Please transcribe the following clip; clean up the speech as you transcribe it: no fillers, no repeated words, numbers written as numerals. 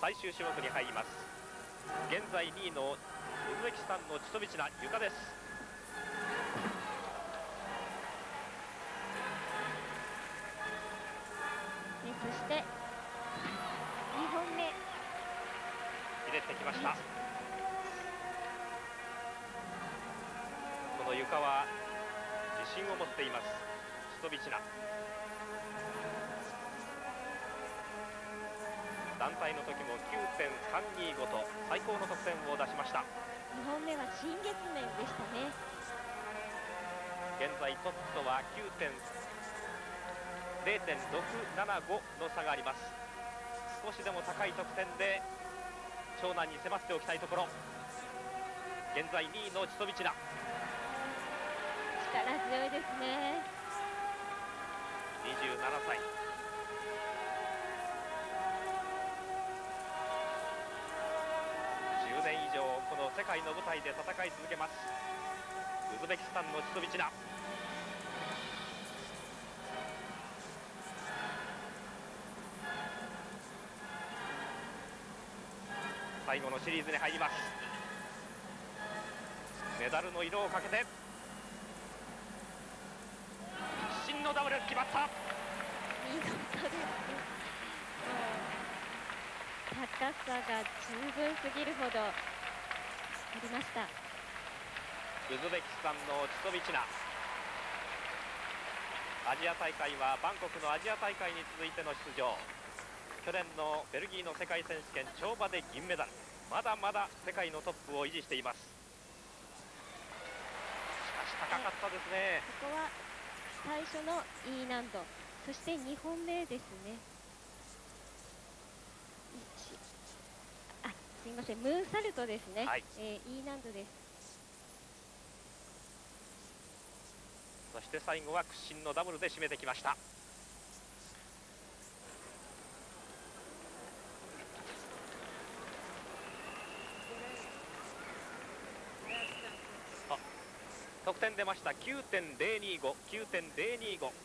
最終種目に入ります。現在2位のウズベキスタンのチトビチナ、ゆかです。 そして2本目入れてきました。このゆかは自信を持っています、チトビチナ。団体の時も 9.325 と最高の得点を出しました。 2本目は新月面でしたね。 現在トップとは 0.675 の差があります。少しでも高い得点で長男に迫っておきたいところ。現在2位のチトビチナ、 力強いですね。 27歳。10年以上この世界の舞台で戦い続けます、ウズベキスタンのチトビチナ。最後のシリーズに入ります。メダルの色をかけて真のダブル決まった。 見事ですね。高さが十分すぎるほどありました。 ウズベキスタンのチトビチナ、アジア大会はバンコクのアジア大会に続いての出場。去年のベルギーの世界選手権跳馬で銀メダル。まだまだ世界のトップを維持しています。しかし高かったですね。 ここは最初の E 難度、そして2本目ですね。すいません、ムーンサルトですね。 はい、 E 難度です。 そして最後は屈身のダブルで締めてきました。得点出ました。 9.025、9.025。